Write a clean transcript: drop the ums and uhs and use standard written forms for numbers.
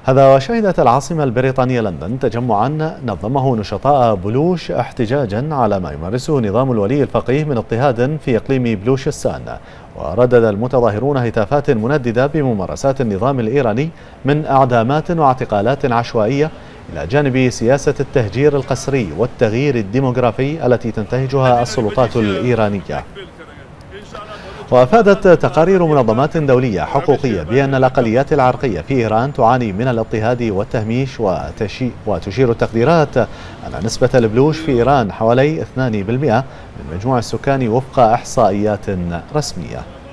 هذا وشهدت العاصمة البريطانية لندن تجمعا نظمه نشطاء بلوش احتجاجا على ما يمارسه نظام الولي الفقيه من اضطهاد في إقليم بلوشستان. وردد المتظاهرون هتافات منددة بممارسات النظام الإيراني من إعدامات واعتقالات عشوائية، إلى جانب سياسة التهجير القسري والتغيير الديموغرافي التي تنتهجها السلطات الإيرانية. وأفادت تقارير منظمات دولية حقوقية بأن الأقليات العرقية في إيران تعاني من الاضطهاد والتهميش، وتشير التقديرات أن نسبة البلوش في إيران حوالي 2% من مجموع السكان وفق إحصائيات رسمية.